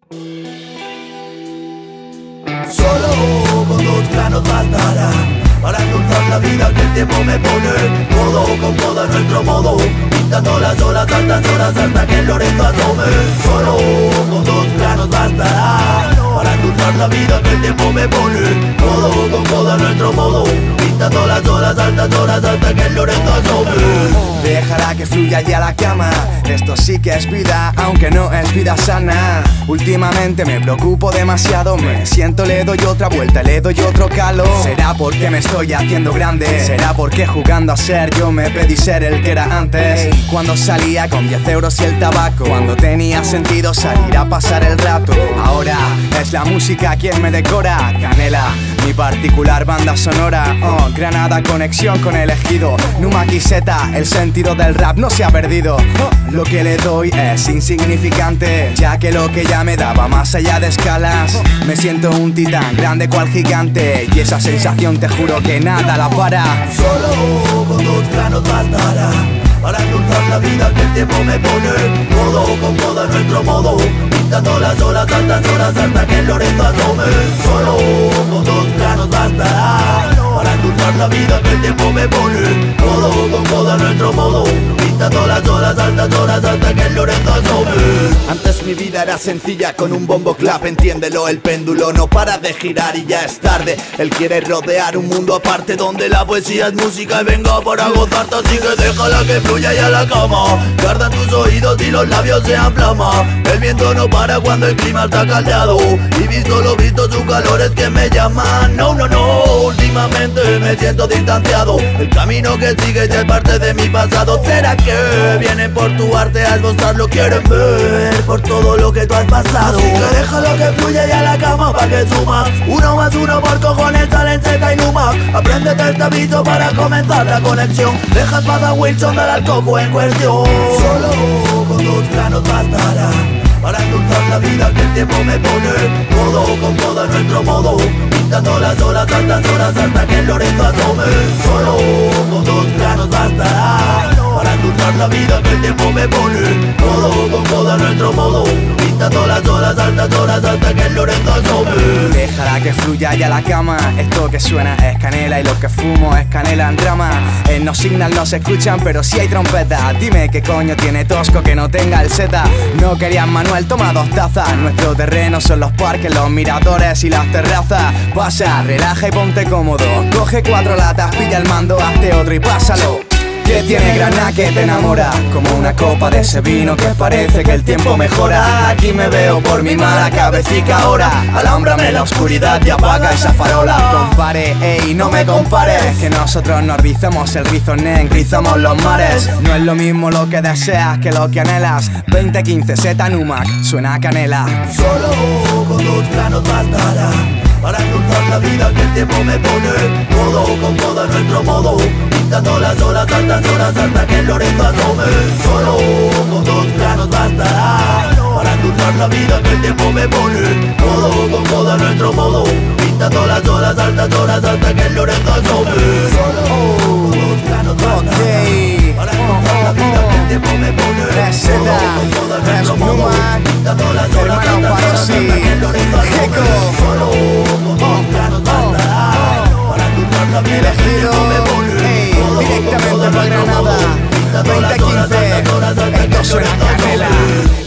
Solo con 2 granos bastará para endulzar la vida que el tiempo me pone. Codo con codo a nuestro modo, pintando las olas, altas horas hasta que el Lorenzo asome. Solo con 2 granos bastará para endulzar la vida que el tiempo me pone. Codo con codo a nuestro modo, pintando las olas, altas horas hasta que el Lorenzo asome. Déjala que fluya ya la cama. Esto sí que es vida, aunque no es vida sana. Últimamente me preocupo demasiado. Me siento, le doy otra vuelta, le doy otro calo. ¿Será porque me estoy haciendo grande? ¿Será porque jugando a ser yo me pedí ser el que era antes? Cuando salía con 10 euros y el tabaco, cuando tenía sentido salir a pasar el rato. Ahora es la música quien me decora. Canela, mi particular banda sonora. Granada, conexión con el ejido. Numa Quiseta, el sentido del rap no se ha perdido. Lo que le doy es insignificante, ya que lo que ya me daba más allá de escalas. Me siento un titán, grande cual gigante, y esa sensación te juro que nada la para. Solo con 2 granos bastará para endulzar la vida que el tiempo me pone. Codo con codo a nuestro modo, pintando las olas, altas horas hasta que el Lorenzo asome. Solo con 2 granos bastará para endulzar la vida que el tiempo me pone. Codo con codo a nuestro modo, pintando las olas, altas horas hasta que el Lorenzo asome. Antes mi vida era sencilla con un bombo clap, entiéndelo, el péndulo no para de girar y ya es tarde. Él quiere rodear un mundo aparte donde la poesía es música y venga para gozarte, así que déjala que fluya y a la cama. Guarda tus oídos y los labios sean flama. El viento no para cuando el clima está caldeado, y visto lo visto su calor es que me llama. No, no, no, últimamente me siento distanciado. El camino que sigues ya es parte de mi pasado. ¿Será que vienen por tu arte a esbozarlo? Quieren ver por todo lo que tú has pasado. Así que déjalo que fluya y a la cama pa' que sumas. 1 más 1 por cojones salen Z y Numa. Apréndete este aviso para comenzar la conexión. Deja paz a Wilson del alcohol en cuestión. Solo con 2 granos bastará para endulzar la vida que el tiempo me pone. Codo con codo a nuestro modo, pintando las olas, altas horas hasta que el Lorenzo asome. Solo con 2 granos bastará para endulzar la vida que el tiempo me pone. Codo con codo a nuestro modo, pintando las olas, altas horas hasta que el Lorenzo asome. Déjala que fluya ya la cama. Esto que suena es canela y lo que fumo es canela en rama. En No Signal no se escuchan pero sí hay trompeta. Dime qué coño tiene Tosco que no tenga el Z. No querías Manuel, toma 2 tazas. Nuestro terreno son los parques, los miradores y las terrazas. Pasa, relaja y ponte cómodo. Coge 4 latas, pilla el mando, hazte otro y pásalo. Que tiene grana que te enamora, como una copa de ese vino que parece que el tiempo mejora. Aquí me veo por mi mala cabecita ahora. Alhámbrame la oscuridad y apaga esa farola. Compare, ey, no me compares, que nosotros nos rizamos el rizo, nen, rizamos los mares. No es lo mismo lo que deseas que lo que anhelas. 2015 Z Numac, suena a canela. Solo con 2 granos bastará para endulzar la vida que el tiempo me pone. Codo con codo a nuestro modo, pintando las olas, altas horas hasta que el Lorenzo asome. Solo con 2 granos bastará para endulzar la vida que el tiempo me pone. Codo con codo a nuestro modo, pintando las olas, altas horas hasta que el Lorenzo asome. Solo con 2 granos bastará para endulzar la vida que el tiempo me pone. Codo con codo a nuestro modo, pintando las olas, altas horas hasta que el Lorenzo asome. Solo con 2 granos bastará para endulzar la vida que el tiempo me pone. Directamente para Granada, 2015, esto suena a canela.